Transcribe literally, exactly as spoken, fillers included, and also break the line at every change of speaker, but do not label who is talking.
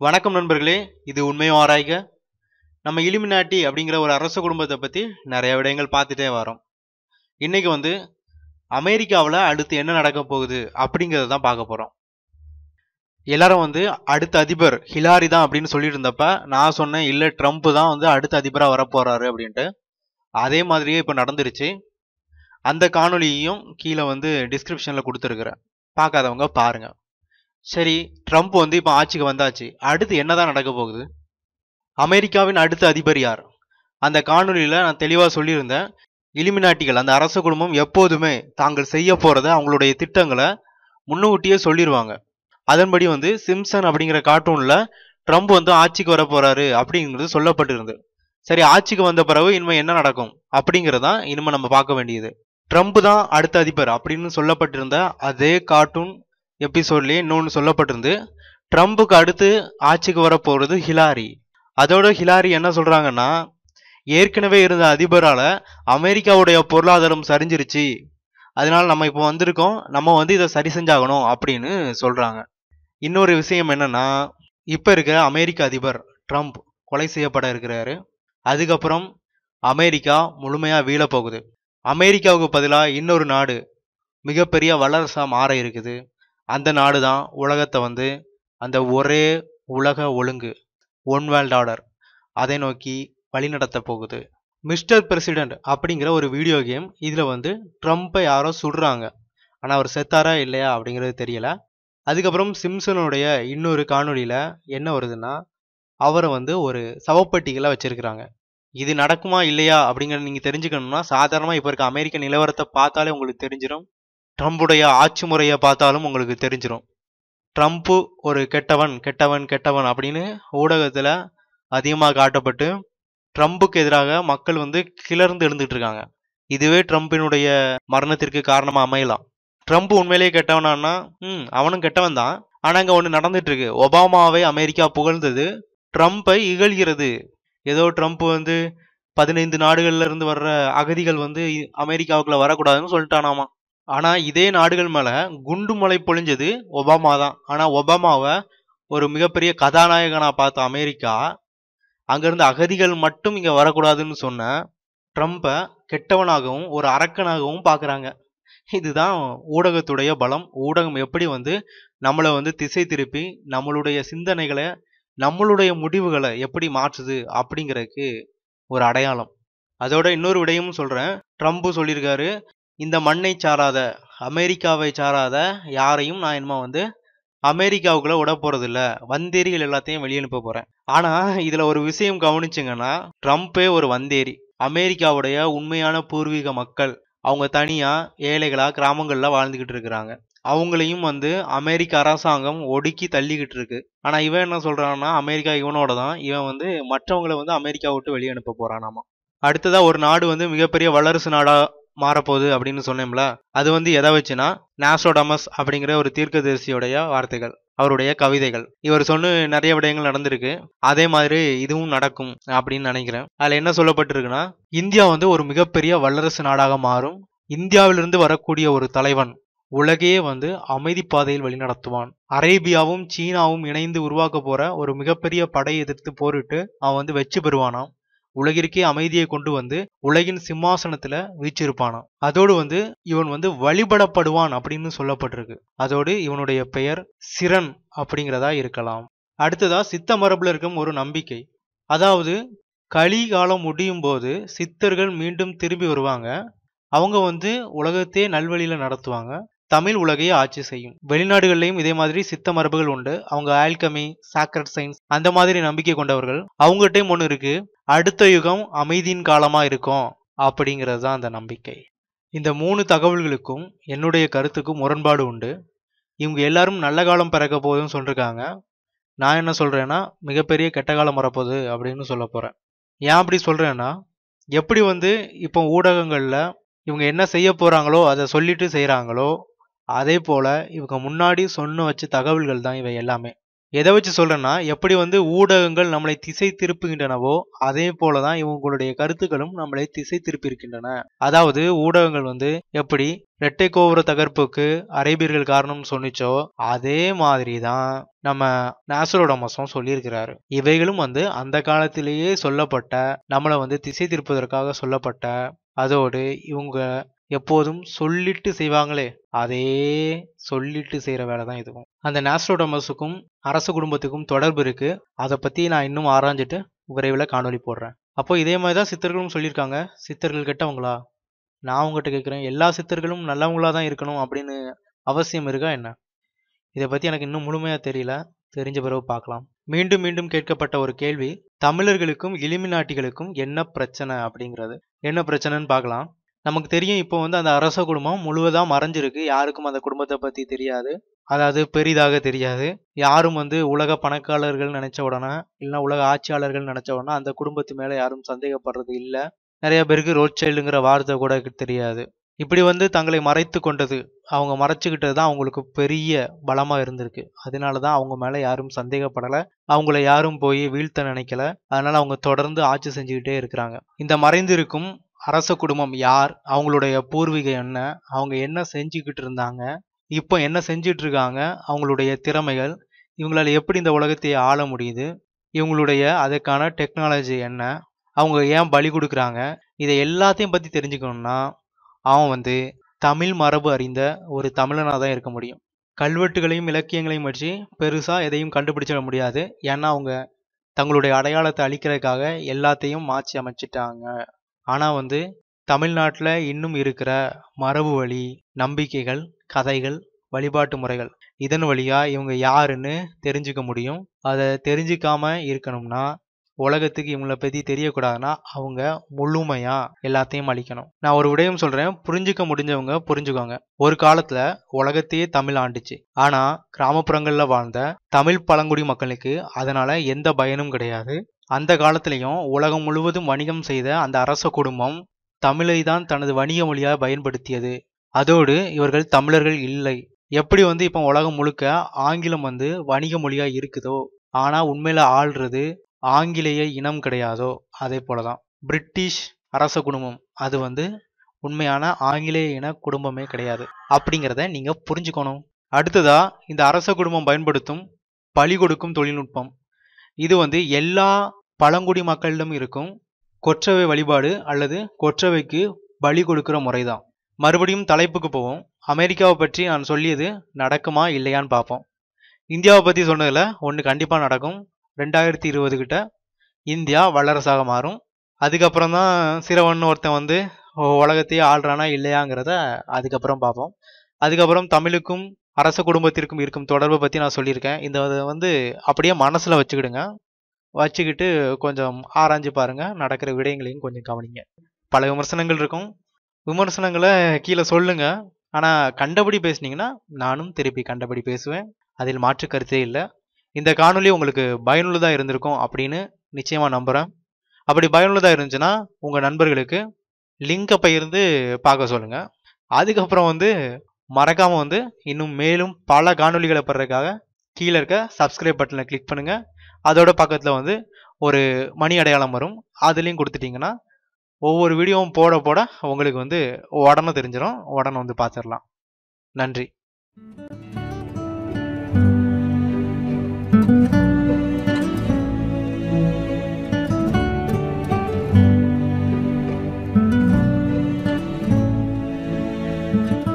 வணக்கம் நண்பர்களே, இது உண்மையும் ஆராய்க. நம்ம இலுமினாட்டி அப்படிங்கிற ஒரு அரச குடும்பத்தை பற்றி நிறைய விடயங்கள் பார்த்துட்டே வரோம். இன்னைக்கு வந்து அமெரிக்காவில் அடுத்து என்ன நடக்க போகுது அப்படிங்கிறத தான் பார்க்க போகிறோம். எல்லாரும் வந்து அடுத்த அதிபர் ஹிலாரி தான் அப்படின்னு சொல்லிட்டு இருந்தப்ப நான் சொன்னேன், இல்லை ட்ரம்ப் தான் வந்து அடுத்த அதிபராக வரப்போறாரு அப்படின்ட்டு. அதே மாதிரியே இப்போ நடந்துருச்சு. அந்த காணொலியையும் கீழே வந்து டிஸ்கிரிப்ஷனில் கொடுத்துருக்குறேன், பார்க்காதவங்க பாருங்க. சரி, ட்ரம்ப் வந்து இப்போ ஆட்சிக்கு வந்தாச்சு, அடுத்து என்னதான் நடக்க போகுது? அமெரிக்காவின் அடுத்த அதிபர் யார்? அந்த காணொலியில் நான் தெளிவாக சொல்லியிருந்தேன். இலுமினாட்டிகள், அந்த அரச குடும்பம் எப்போதுமே தாங்கள் செய்ய போகிறத, அவங்களுடைய திட்டங்களை முன்னுக்கூட்டியே சொல்லிடுவாங்க. அதன்படி வந்து சிம்சன் அப்படிங்கிற கார்ட்டூனில் ட்ரம்ப் வந்து ஆட்சிக்கு வர போறாரு அப்படிங்கிறது சொல்லப்பட்டிருந்தது. சரி, ஆட்சிக்கு வந்த பிறகு இனிமே என்ன நடக்கும் அப்படிங்கிறதான் இனிமே நம்ம பார்க்க வேண்டியது. ட்ரம்ப் தான் அடுத்த அதிபர் அப்படின்னு சொல்லப்பட்டிருந்த அதே கார்ட்டூன் எபிசோட்லயே இன்னொன்று சொல்லப்பட்டிருந்து, ட்ரம்புக்கு அடுத்து ஆட்சிக்கு வர போறது ஹிலாரி. அதோட ஹிலாரி என்ன சொல்றாங்கன்னா, ஏற்கனவே இருந்த அதிபரால அமெரிக்காவுடைய பொருளாதாரம் சரிஞ்சிருச்சு, அதனால நம்ம இப்போ வந்திருக்கோம், நம்ம வந்து இதை சரி செஞ்சாகணும் அப்படின்னு சொல்றாங்க. இன்னொரு விஷயம் என்னன்னா, இப்ப இருக்கிற அமெரிக்க அதிபர் ட்ரம்ப் கொலை செய்யப்பட இருக்கிறாரு. அதுக்கப்புறம் அமெரிக்கா முழுமையா வீழ போகுது. அமெரிக்காவுக்கு பதிலாக இன்னொரு நாடு மிகப்பெரிய வல்லரசா மாற இருக்குது. அந்த நாடு தான் உலகத்தை வந்து அந்த ஒரே உலக ஒழுங்கு, ஒன் வேர்ல்ட் ஆர்டர், அதை நோக்கி வழிநடத்த போகுது. மிஸ்டர் பிரசிடென்ட் அப்படிங்கிற ஒரு வீடியோ கேம், இதில் வந்து ட்ரம்ப்பை யாரோ சுடுறாங்க. ஆனால் அவர் செத்தாரா இல்லையா அப்படிங்கிறது தெரியல. அதுக்கப்புறம் சிம்சனுடைய இன்னொரு காணொலியில் என்ன வருதுன்னா, அவரை வந்து ஒரு சவப்பெட்டிகளை வச்சிருக்கிறாங்க. இது நடக்குமா இல்லையா அப்படிங்கிறத நீங்கள் தெரிஞ்சுக்கணும்னா சாதாரணமாக இப்போ இருக்க அமெரிக்க நிலவரத்தை பார்த்தாலே உங்களுக்கு தெரிஞ்சிடும். ட்ரம்புடைய ஆட்சி முறையை பார்த்தாலும் உங்களுக்கு தெரிஞ்சிடும். ட்ரம்ப்பு ஒரு கெட்டவன் கெட்டவன் கெட்டவன் அப்படின்னு ஊடகத்தில் அதிகமாக காட்டப்பட்டு ட்ரம்புக்கு எதிராக மக்கள் வந்து கிளர்ந்து எழுந்துட்டு இருக்காங்க. இதுவே ட்ரம்பினுடைய மரணத்திற்கு காரணமாக அமையலாம். ட்ரம்ப் உண்மையிலேயே கெட்டவனான்னா, ம் அவனும் கெட்டவன் தான். ஆனால் அங்கே ஒன்று நடந்துட்டு இருக்கு. ஒபாமாவை அமெரிக்கா புகழ்ந்தது, ட்ரம்ப்பை இகழ்கிறது. ஏதோ ட்ரம்ப் வந்து பதினைந்து நாடுகள்ல இருந்து வர்ற அகதிகள் வந்து அமெரிக்காவுக்குள்ள வரக்கூடாதுன்னு சொல்லிட்டானாமா. ஆனா இதே நாடுகள் மேல குண்டு மழை பொழிஞ்சது ஒபாமா தான். ஆனா ஒபாமாவை ஒரு மிகப்பெரிய கதாநாயகனா பார்த்த அமெரிக்கா அங்கிருந்து அகதிகள் மட்டும் இங்க வரக்கூடாதுன்னு சொன்ன ட்ரம்பை கெட்டவனாகவும் ஒரு அரக்கனாகவும் பார்க்குறாங்க. இதுதான் ஊடகத்துடைய பலம். ஊடகம் எப்படி வந்து நம்மளை வந்து திசை திருப்பி நம்மளுடைய சிந்தனைகளை, நம்மளுடைய முடிவுகளை எப்படி மாற்றுது அப்படிங்கிறதுக்கு ஒரு அடையாளம். அதோட இன்னொரு விடயமும் சொல்றேன். ட்ரம்ப் சொல்லியிருக்காரு, இந்த மண்ணை சாராத, அமெரிக்காவை சாராத யாரையும் நான் என்னமா வந்து அமெரிக்காவுக்குள்ள விட போறது இல்ல, வந்தேரிகள் எல்லாத்தையும் வெளியே அனுப்ப போறேன். ஆனா இதுல ஒரு விஷயம் கவனிச்சுங்கன்னா, ட்ரம்ப்பே ஒரு வந்தேரி. அமெரிக்காவுடைய உண்மையான பூர்வீக மக்கள் அவங்க தனியா ஏழைகளா கிராமங்கள்ல வாழ்ந்துகிட்டு இருக்கிறாங்க. அவங்களையும் வந்து அமெரிக்க அரசாங்கம் ஒடுக்கி தள்ளிக்கிட்டு இருக்கு. ஆனா இவன் என்ன சொல்றான்னா, அமெரிக்கா இவனோட தான், இவன் வந்து மற்றவங்களை வந்து அமெரிக்கா விட்டு வெளியே அனுப்ப போறானாமா. அடுத்ததா ஒரு நாடு வந்து மிகப்பெரிய வல்லரசு நாடா மாறப்போகுது அப்படின்னு சொன்னேன்ல, அது வந்து எதை வச்சுன்னா, நாஸ்ட்ராடமஸ் அப்படிங்கிற ஒரு தீர்க்கதரிசியுடைய வார்த்தைகள், அவருடைய கவிதைகள். இவர் சொன்ன நிறைய விடயங்கள் நடந்திருக்கு. அதே மாதிரி இதுவும் நடக்கும் அப்படின்னு நினைக்கிறேன். அதுல என்ன சொல்லப்பட்டிருக்குன்னா, இந்தியா வந்து ஒரு மிகப்பெரிய வல்லரசு நாடாக மாறும். இந்தியாவிலிருந்து வரக்கூடிய ஒரு தலைவன் உலகையே வந்து அமைதி பாதையில் வழிநடத்துவான். அரேபியாவும் சீனாவும் இணைந்து உருவாக்க போற ஒரு மிகப்பெரிய படை எதிர்த்து போரிட்டு அவன் வந்து வெற்றி பெறுவானாம். உலகிற்கே அமைதியை கொண்டு வந்து உலகின் சிம்மாசனத்துல வீச்சிருப்பானாம். அதோடு வந்து இவன் வந்து வழிபடப்படுவான் அப்படின்னு சொல்லப்பட்டிருக்கு. அதோடு இவனுடைய பெயர் சிரன் அப்படிங்கிறதா இருக்கலாம். அடுத்ததா சித்த மரபுல இருக்கும் ஒரு நம்பிக்கை. அதாவது கலி காலம் முடியும் போது சித்தர்கள் மீண்டும் திரும்பி வருவாங்க. அவங்க வந்து உலகத்தையே நல்வழியில நடத்துவாங்க. தமிழ் உலகையே ஆட்சி செய்யும். வெளிநாடுகள்லையும் இதே மாதிரி சித்த மரபுகள் உண்டு. அவங்க ஆல்கமி, சாக்ரட் சயின்ஸ் அந்த மாதிரி நம்பிக்கை கொண்டவர்கள். அவங்ககிட்டையும் ஒன்று இருக்கு, அடுத்த யுகம் அமைதியின் காலமா இருக்கும் அப்படிங்கிறது தான் அந்த நம்பிக்கை. இந்த மூணு தகவல்களுக்கும் என்னுடைய கருத்துக்கும் முரண்பாடு உண்டு. இவங்க எல்லாரும் நல்ல காலம் பிறக்க போகுதுன்னு சொல்லிருக்காங்க. நான் என்ன சொல்றேன்னா, மிகப்பெரிய கெட்ட காலம் வரப்போகுது அப்படின்னு சொல்ல போறேன். ஏன் அப்படி சொல்றேன்னா, எப்படி வந்து இப்போ ஊடகங்கள்ல இவங்க என்ன செய்ய போறாங்களோ அதை சொல்லிட்டு செய்யறாங்களோ, அதே போல இவங்க முன்னாடி சொன்ன வச்ச தகவல்கள் தான் இவை எல்லாமே. எதை வச்சு சொல்றேன்னா, எப்படி வந்து ஊடகங்கள் நம்மளை திசை திருப்புகின்றனவோ அதே போலதான் இவங்களுடைய கருத்துக்களும் நம்மளை திசை திருப்பி இருக்கின்றன. அதாவது ஊடகங்கள் வந்து எப்படி இரட்டை கோபுர தகர்ப்புக்கு அரேபியர்கள் காரணம் சொன்னிச்சோ அதே மாதிரிதான் நம்ம நாஸ்ட்ராடமஸும் சொல்லியிருக்கிறாரு. இவைகளும் வந்து அந்த காலத்திலேயே சொல்லப்பட்ட, நம்மளை வந்து திசை திருப்பதற்காக சொல்லப்பட்ட, அதோடு இவங்க எப்போதும் சொல்லிட்டு செய்வாங்களே அதே சொல்லிட்டு செய்யற வேலை தான் இதுவும். அந்த நாஸ்ட்ராடமஸுக்கும் அரச குடும்பத்துக்கும் தொடர்பு இருக்கு. அதை பத்தி நான் இன்னும் ஆராய்ஞ்சிட்டு விரைவில் காணொலி போடுறேன். அப்போ இதே மாதிரி தான் சித்தர்களும் சொல்லியிருக்காங்க. சித்தர்கள் கெட்டவங்களா? நான் உங்ககிட்ட கேட்குறேன், எல்லா சித்தர்களும் நல்லவங்களா தான் இருக்கணும் அப்படின்னு அவசியம் இருக்கா என்ன? இதை பத்தி எனக்கு இன்னும் முழுமையா தெரியல. தெரிஞ்ச பிறகு பார்க்கலாம். மீண்டும் மீண்டும் கேட்கப்பட்ட ஒரு கேள்வி, தமிழர்களுக்கும் இலுமினாட்டிகளுக்கும் என்ன பிரச்சனை அப்படிங்கிறது. என்ன பிரச்சனைன்னு பார்க்கலாம். நமக்கு தெரியும், இப்போ வந்து அந்த அரச குடும்பம் முழுவதா மறைஞ்சிருக்கு. யாருக்கும் அந்த குடும்பத்தை பத்தி தெரியாது, அதாவது பெரிதாக தெரியாது. யாரும் வந்து உலக பணக்காரர்கள் நினைச்ச உடனே, இல்லைன்னா உலக ஆட்சியாளர்கள் நினைச்ச உடனே அந்த குடும்பத்து மேல யாரும் சந்தேகப்படுறது இல்லை. நிறைய பேருக்கு ரோட்சைல்டுங்கிற வார்த்தை கூட தெரியாது. இப்படி வந்து தங்களை மறைத்து கொண்டது, அவங்க மறைச்சுக்கிட்டது தான் அவங்களுக்கு பெரிய பலமா இருந்திருக்கு. அதனாலதான் அவங்க மேல யாரும் சந்தேகப்படலை, அவங்கள யாரும் போய் வீழ்த்த நினைக்கல. அதனால அவங்க தொடர்ந்து ஆட்சி செஞ்சுக்கிட்டே இருக்கிறாங்க. இந்த மறைந்திருக்கும் அரச குடும்பம் யார், அவங்களுடைய பூர்வீகம் என்ன, அவங்க என்ன செஞ்சுக்கிட்டு இருந்தாங்க, இப்போ என்ன செஞ்சிட்டு இருக்காங்க, அவங்களுடைய திறமைகள், இவங்களால எப்படி இந்த உலகத்தையே ஆள முடியுது, இவங்களுடைய அதுக்கான டெக்னாலஜி என்ன, அவங்க ஏன் பலி கொடுக்குறாங்க, இதை எல்லாத்தையும் பத்தி தெரிஞ்சுக்கணும்னா அவன் வந்து தமிழ் மரபு அறிந்த ஒரு தமிழனாக தான் இருக்க முடியும். கல்வெட்டுகளையும் இலக்கியங்களையும் வச்சு பெருசா எதையும் கண்டுபிடிச்சிட முடியாது. ஏன்னா அவங்க தங்களுடைய அடையாளத்தை அழிக்கிறதுக்காக எல்லாத்தையும் மாற்றி அமைச்சிட்டாங்க. ஆனா வந்து தமிழ்நாட்டில் இன்னும் இருக்கிற மரபு வழி, நம்பிக்கைகள், கதைகள், வழிபாட்டு முறைகள், இதன் வழியா இவங்க யாருன்னு தெரிஞ்சுக்க முடியும். அதை தெரிஞ்சுக்காம இருக்கணும்னா, உலகத்துக்கு இவங்களை பத்தி தெரியக்கூடாதுன்னா அவங்க முழுமையா எல்லாத்தையும் அழிக்கணும். நான் ஒரு விடயம் சொல்றேன், புரிஞ்சுக்க முடிஞ்சவங்க புரிஞ்சுக்கோங்க. ஒரு காலத்துல உலகத்தையே தமிழ் ஆண்டுச்சு. ஆனா கிராமப்புறங்கள்ல வாழ்ந்த தமிழ் பழங்குடி மக்களுக்கு அதனால எந்த பயனும் கிடையாது. அந்த காலத்திலையும் உலகம் முழுவதும் வணிகம் செய்த அந்த அரச குடும்பம் தமிழை தான் தனது வணிக மொழியாக பயன்படுத்தியது. அதோடு இவர்கள் தமிழர்கள் இல்லை. எப்படி வந்து இப்போ உலகம் முழுக்க ஆங்கிலம் வந்து வணிக மொழியா இருக்குதோ, ஆனா உண்மையில ஆள்றது ஆங்கிலேய இனம் கிடையாதோ, அதே போலதான் பிரிட்டிஷ் அரச குடும்பம் அது வந்து உண்மையான ஆங்கிலேய இன குடும்பமே கிடையாது. அப்படிங்கிறத நீங்க புரிஞ்சுக்கணும். அடுத்ததா, இந்த அரச குடும்பம் பயன்படுத்தும் பலி கொடுக்கும் தொழில்நுட்பம், இது வந்து எல்லா பழங்குடி மக்களிடம் இருக்கும் கொற்றவை வழிபாடு அல்லது கொற்றவைக்கு பலி கொடுக்கிற முறைதான். மறுபடியும் தலைப்புக்கு போவோம். அமெரிக்காவை பற்றி நான் சொல்லியது நடக்குமா இல்லையான்னு பார்ப்போம். இந்தியாவை பற்றி சொன்னதில் ஒன்று கண்டிப்பாக நடக்கும். ரெண்டாயிரத்தி இருபது கிட்ட இந்தியா வல்லரசாக மாறும். அதுக்கப்புறம் தான் சிறவன் ஒருத்தன் வந்து உலகத்தையே ஆள்றானா இல்லையாங்கிறத அதுக்கப்புறம் பார்ப்போம். அதுக்கப்புறம் தமிழுக்கும் அரச குடும்பத்திற்கும் இருக்கும் தொடர்பை பற்றி நான் சொல்லியிருக்கேன். இந்த வந்து அப்படியே மனசில் வச்சுக்கிடுங்க. வச்சுக்கிட்டு கொஞ்சம் ஆராய்ஞ்சு பாருங்க, நடக்கிற விடயங்களையும் கொஞ்சம் கவனிங்க. பல விமர்சனங்கள் இருக்கும், விமர்சனங்களை கீழே சொல்லுங்க. ஆனால் கண்டபடி பேசுனீங்கன்னா நானும் திருப்பி கண்டபடி பேசுவேன், அதில் மாற்று கருத்தே இல்லை. இந்த காணொலி உங்களுக்கு பயனுள்ளதாக இருந்திருக்கும் அப்படின்னு நிச்சயமாக நம்புகிறேன். அப்படி பயனுள்ளதாக இருந்துச்சுன்னா உங்கள் நண்பர்களுக்கு லிங்கை பகிர்ந்து பார்க்க சொல்லுங்கள். அதுக்கப்புறம் வந்து மறக்காமல் வந்து இன்னும் மேலும் பல காணொலிகளை பெறதுக்காக கீழே இருக்க சப்ஸ்கிரைப் பட்டனை கிளிக் பண்ணுங்கள். அதோட பக்கத்தில் வந்து ஒரு மணி அடையாளம் வரும், அதுலேயும் கொடுத்துட்டிங்கன்னா ஒவ்வொரு வீடியோவும் போட போட உங்களுக்கு வந்து உடனே தெரிஞ்சிடும், உடனே வந்து பார்த்துடலாம். நன்றி. Thank you.